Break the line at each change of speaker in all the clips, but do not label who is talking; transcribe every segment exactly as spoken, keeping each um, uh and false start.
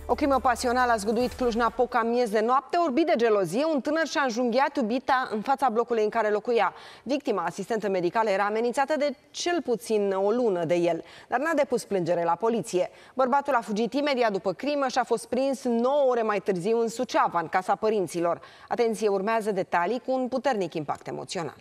O crimă pasională a zguduit Cluj-Napoca miez de noapte. Orbit de gelozie, un tânăr și-a înjunghiat iubita în fața blocului în care locuia. Victima, asistentă medicală, era amenințată de cel puțin o lună de el, dar n-a depus plângere la poliție. Bărbatul a fugit imediat după crimă și a fost prins nouă ore mai târziu în Suceava, în casa părinților. Atenție, urmează detalii cu un puternic impact emoțional.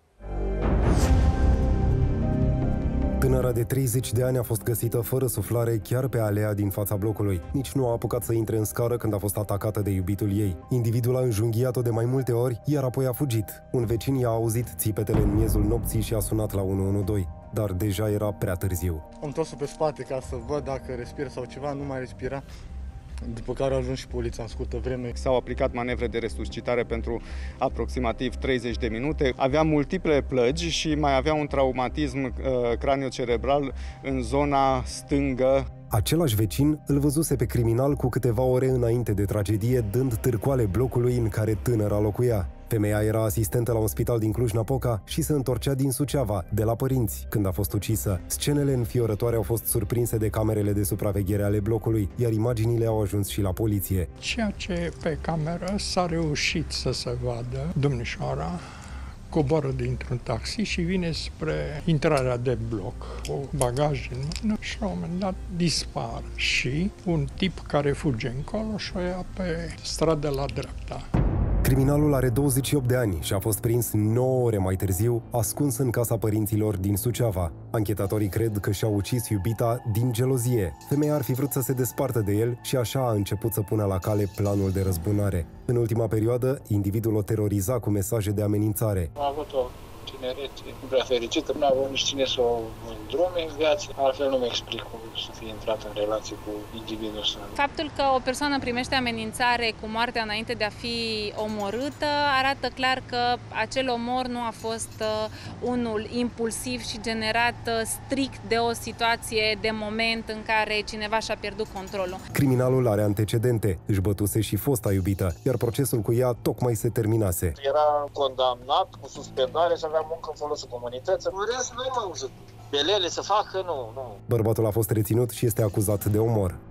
Tânăra de treizeci de ani a fost găsită fără suflare chiar pe alea din fața blocului. Nici nu a apucat să intre în scară când a fost atacată de iubitul ei. Individul a înjunghiat-o de mai multe ori, iar apoi a fugit. Un vecin i-a auzit țipetele în miezul nopții și a sunat la unu unu doi, dar deja era prea târziu.
Am întors-o pe spate ca să văd dacă respiră sau ceva, nu mai respira. După care a ajuns și poliția în scurtă vreme.
S-au aplicat manevre de resuscitare pentru aproximativ treizeci de minute. Avea multiple plăgi și mai avea un traumatism uh, craniocerebral în zona stângă.
Același vecin îl văzuse pe criminal cu câteva ore înainte de tragedie, dând târcoale blocului în care tânăra locuia. Femeia era asistentă la un spital din Cluj-Napoca și se întorcea din Suceava, de la părinți, când a fost ucisă. Scenele înfiorătoare au fost surprinse de camerele de supraveghere ale blocului, iar imaginile au ajuns și la poliție.
Ceea ce pe cameră s-a reușit să se vadă, domnișoara coboară dintr-un taxi și vine spre intrarea de bloc, cu bagaj în mână și la un moment dat dispar și un tip care fuge încolo și o ia pe stradă la dreapta.
Criminalul are douăzeci și opt de ani și a fost prins nouă ore mai târziu, ascuns în casa părinților din Suceava. Anchetatorii cred că și-a ucis iubita din gelozie. Femeia ar fi vrut să se despartă de el și așa a început să pună la cale planul de răzbunare. În ultima perioadă, individul o teroriza cu mesaje de amenințare.
A avut o tinerețe nu prea fericită, nu a avut nici cine să o îndrume în viață, altfel nu-mi explic cum să fie intrat în relație cu individul ăsta.
Faptul că o persoană primește amenințare cu moartea înainte de a fi omorâtă arată clar că acel omor nu a fost unul impulsiv și generat strict de o situație de moment în care cineva și-a pierdut controlul.
Criminalul are antecedente, își bătuse și fosta iubită, iar procesul cu ea tocmai se terminase.
Era condamnat cu suspendare și avea muncă în folosul comunității. În rest, nu am auzit. Belele să facă, nu, nu.
Bărbatul a fost reținut și este acuzat de omor.